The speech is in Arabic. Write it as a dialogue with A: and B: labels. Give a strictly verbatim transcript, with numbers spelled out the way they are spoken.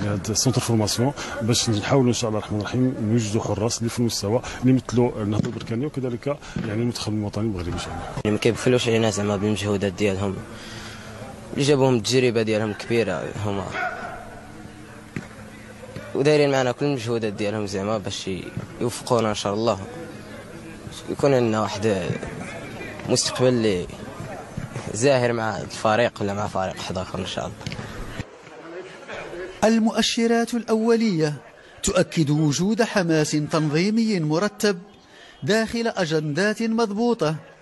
A: هذا السونتر فورماسيون باش نحاولوا ان شاء الله الرحمن الرحيم نوجدوا حراس اللي في المستوى اللي يمثلوا النهضه البركانيه وكذلك يعني المنتخب الوطني المغربي ان شاء الله.
B: يعني ما كيبخلوش علينا زعما بالمجهودات ديالهم اللي جابوهم، التجربه ديالهم كبيره هما، ودايرين معنا كل المجهودات ديالهم زعما باش يوفقونا ان شاء الله، يكون لنا واحد مستقبل اللي زاهر مع الفريق ولا مع فريق واحد اخر ان شاء الله.
C: المؤشرات الأولية تؤكد وجود حماس تنظيمي مرتب داخل أجندات مضبوطة